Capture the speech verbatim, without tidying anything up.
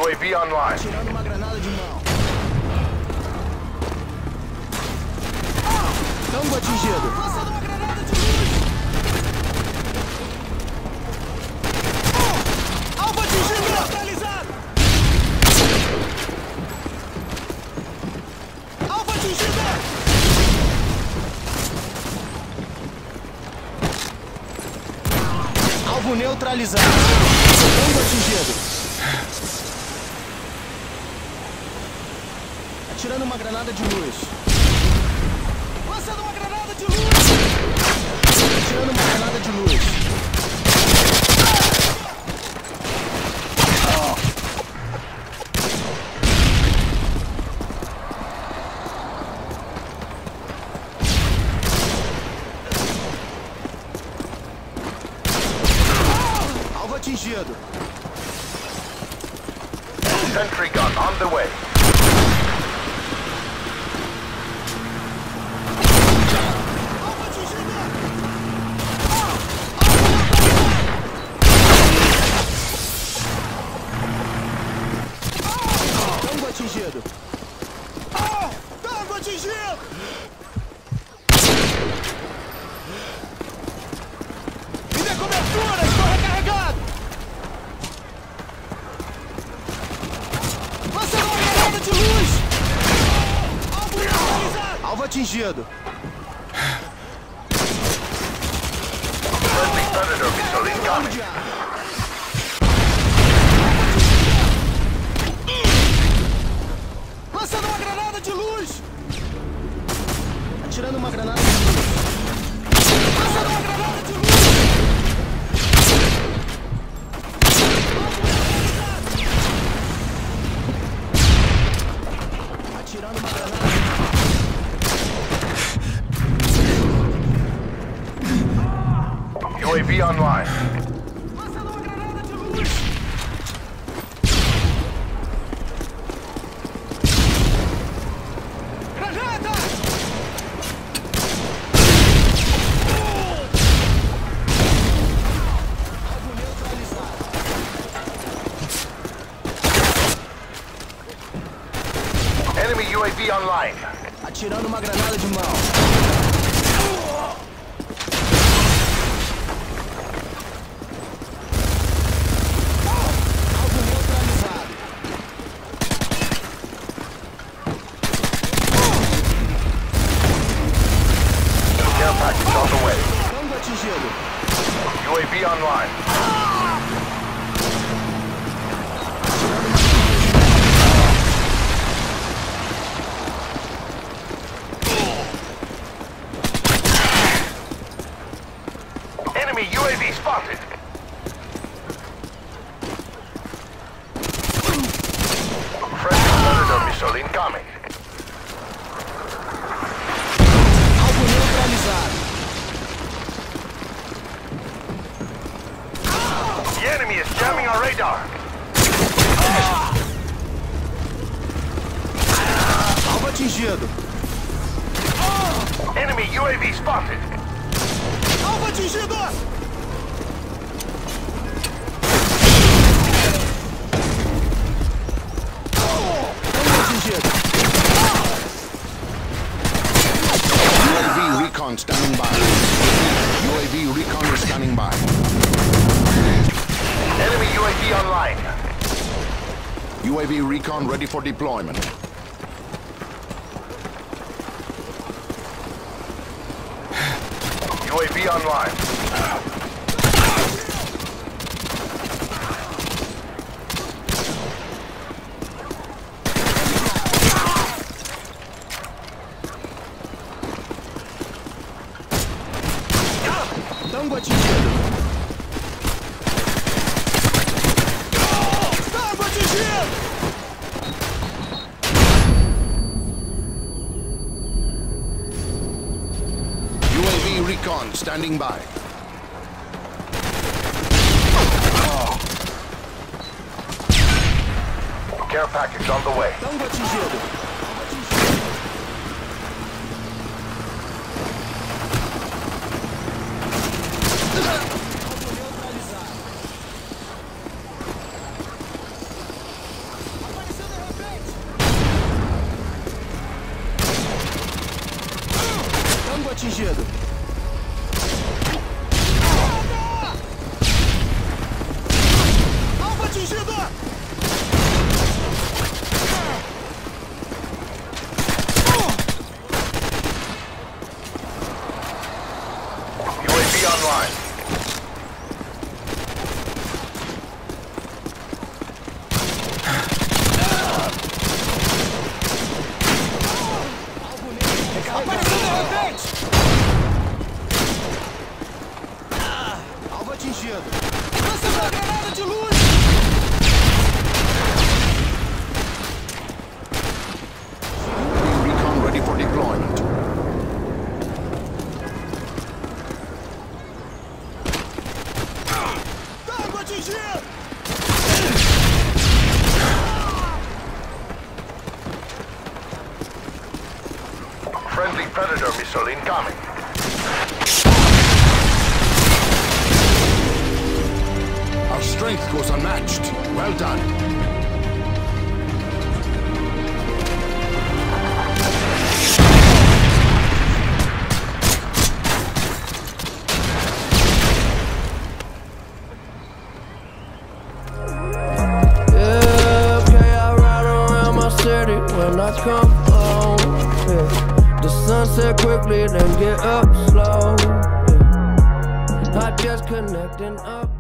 U A V online. Tirando uma granada de mão. Tango atingido. Lançando uma granada de luz. Alvo atingido. Neutralizado. Alvo atingido. Alvo neutralizado. Tango atingido. Atirando uma granada de luz. Lançando uma granada de luz. Atirando uma granada de luz. Alvo atingido. Sentry gun on the way. Atingido. Ah! Tango atingido! Me dê cobertura! Estou recarregado! Lançando uma granada de luz! Alvo neutralizado! Alvo atingido! Friendly Predator missile incoming. Lançando uma granada de luz! Atirando uma granada de luz! Lançando uma granada de luz! Atirando uma granada de luz! U A V online. Lançando uma granada de luz! Enemy U A V online. Atirando uma granada de mão. Alvo neutralizado. Care package on the way. Tango atingido. U A V online. Enemy U A V spotted. Friendly Predator missile incoming. Alvo neutralizado. The enemy is jamming our radar. Alvo atingido. Enemy U A V spotted. Alvo atingido. Tango atingido. U A V recon standing by. U A V recon is standing by. Enemy U A V online. U A V recon ready for deployment. U A V online. Tango atingido. Tango atingido. U A V recon standing by. Care package on the way. Tango atingido. atingido. Alvo atingido! U A V online. Apareceu de repente! Alvo atingido. Lança uma granada de luz! Recon ready for deployment. Alvo atingido! Friendly Predator missile incoming. Our strength was unmatched. Well done. Yeah, okay, I ride around my city when I come home. Yeah. The sunset quickly, then get up slow. Yeah. I just connecting up.